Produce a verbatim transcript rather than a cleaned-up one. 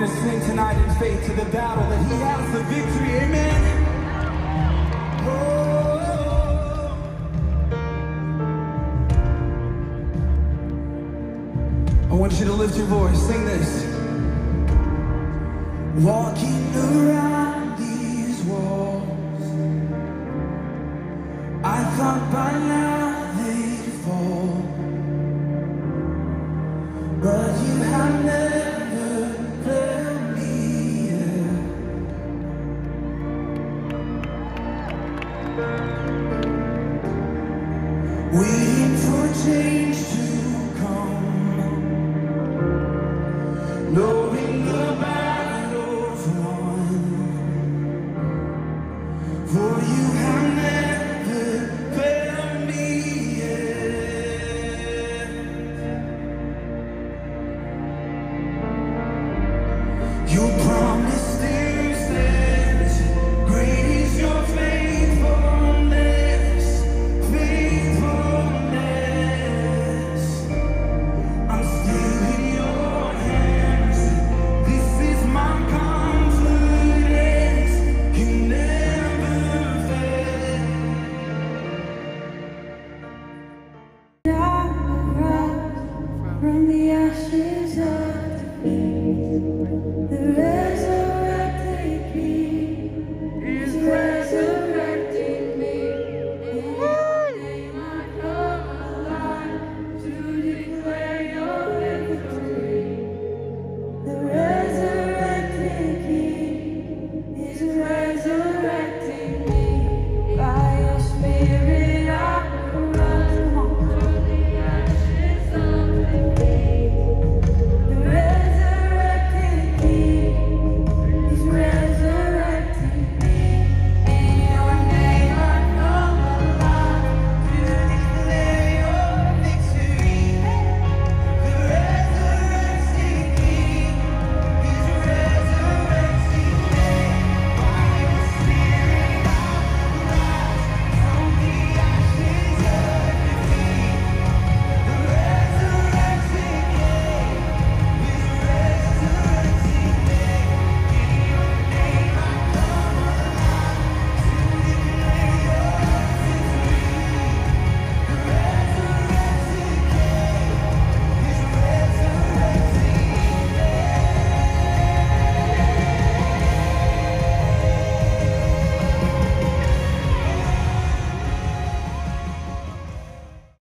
gonna sing tonight in faith to the battle that he has the victory, amen? Oh. I want you to lift your voice, sing this. Walking around these walls, I thought by now they'd fall, but you have never failed me yet. Waiting for change to come, knowing the battle's won, for you have never failed me yet. Your promise still stands, great is your faithfulness, faithfulness. I'm still in your hands, this is my confidence, you never fail. I rise from the